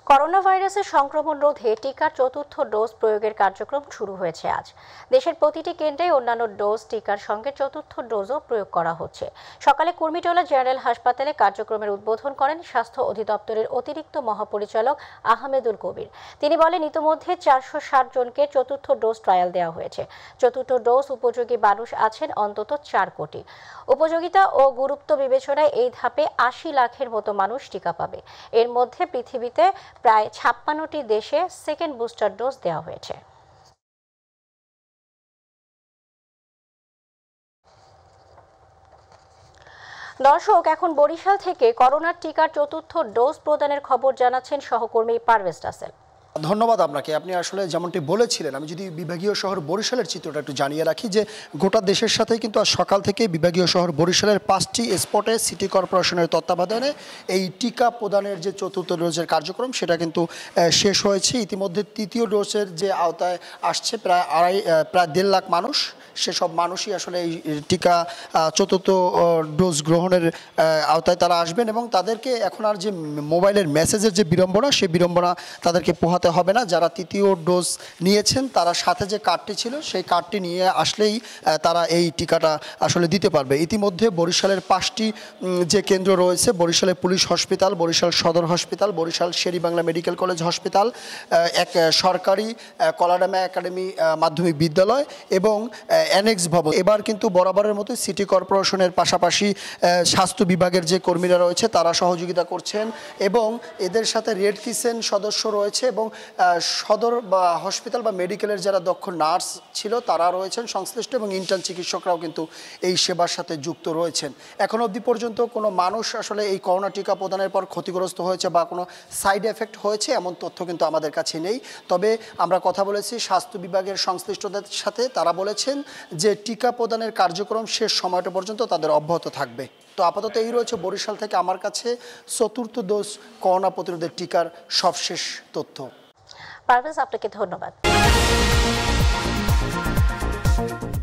Corona ভাইরাসের সংক্রমণ রোধে টিকার চতুর্থ ডোজ প্রয়োগের কার্যক্রম শুরু হয়েছে আজ। দেশের প্রতিটি কেন্দ্রে অন্যান্য ডোজ টিকার সঙ্গে চতুর্থ ডোজও প্রয়োগ করা হচ্ছে। সকালে কুর্মিটোলা জেনারেল হাসপাতালে কার্যক্রমের উদ্বোধন করেন স্বাস্থ্য অধিদপ্তরের অতিরিক্ত মহাপরিচালক আহমেদুল কবির। তিনি বলেন, ইতিমধ্যে 460 জনকে চতুর্থ ডোজ ট্রায়াল দেওয়া হয়েছে। চতুর্থ ডোজ উপযোগী মানুষ আছেন অন্তত 4 কোটি। উপযোগিতা ও গুরুত্ব বিবেচনায় এই ধাপে 80 লাখের মতো মানুষ টিকা পাবে। এর মধ্যে পৃথিবীতে প্রায় 56টি দেশে সেকেন্ড বুস্টার ডোজ দেওয়া হয়েছে। দর্শক, এখন বরিশাল থেকে করোনার টিকার চতুর্থ ডোজ প্রদানের খবর জানাচ্ছেন সহকর্মী পারভেজ রাসেল। ধন্যবাদ আপনাকে। আপনি আসলে যেমনটি বলেছিলেন, আমি যদি বিভাগীয় শহর বরিশালের চিত্রটা একটু জানিয়ে রাখি যে গোটা দেশের সাথেই কিন্তু আজ সকাল থেকে বিভাগীয় শহর বরিশালের 5টি স্পটে সিটি কর্পোরেশনের তত্ত্বাবধানে এই টিকা প্রদানের যে চতুর্থ ডোজের কার্যক্রম সেটা কিন্তু শেষ হয়েছে। ইতিমধ্যে তৃতীয় ডোজের যে আওতায় আসছে প্রায় 1.5 লাখ মানুষ, সেসব মানুষই আসলে এই টিকা চতুর্থ ডোজ গ্রহণের আওতায় তারা আসবেন এবং তাদেরকে এখন আর যে মোবাইলের মেসেজের যে বিড়ম্বনা, সেই বিড়ম্বনা তাদেরকে পোহাতে হবে না। যারা তৃতীয় ডোজ নিয়েছেন তারা সাথে যে কার্ডটি ছিল সেই কার্ডটি নিয়ে আসলেই তারা এই টিকাটা আসলে দিতে পারবে। ইতিমধ্যে বরিশালের 5টি যে কেন্দ্র রয়েছে, বরিশালের police hospital, Barishal Sadar hospital, Barishal Sher Bangla medical college hospital, এক সরকারি কলাডামা একাডেমি মাধ্যমিক বিদ্যালয় এবং অ্যানেক্স ভবন, এবার কিন্তু বরাবরের মতো সিটি কর্পোরেশনের পাশাপাশি স্বাস্থ্য বিভাগের যে কর্মীরা রয়েছে তারা সহযোগিতা করছেন এবং এদের সাথে রেড ক্রিসেন্ট সদস্য রয়েছে এবং সদর বা হসপিটাল বা মেডিকেলের যারা দক্ষ নার্স ছিল তারা রয়েছেন সংশ্লিষ্ট এবং ইন্টার্ন চিকিৎসকরাও কিন্তু এই সেবার সাথে যুক্ত রয়েছেন। এখন অবধি পর্যন্ত কোনো মানুষ আসলে এই করোনা টিকা প্রদানের পর ক্ষতিগ্রস্ত হয়েছে বা কোনো সাইড এফেক্ট হয়েছে এমন তথ্য কিন্তু আমাদের কাছে নেই। তবে আমরা কথা বলেছি স্বাস্থ্য বিভাগের সংশ্লিষ্টদের সাথে, তারা বলেছেন যে টিকা প্রদানের কার্যক্রম শেষ সময়টা পর্যন্ত তাদের অব্যাহত থাকবে। তো আপাতত এই রয়েছে বরিশাল থেকে আমার কাছে চতুর্থ ডোজ করোনা প্রতিরোধের টিকার সবশেষ তথ্য। পারভেজ, আপনাকে ধন্যবাদ।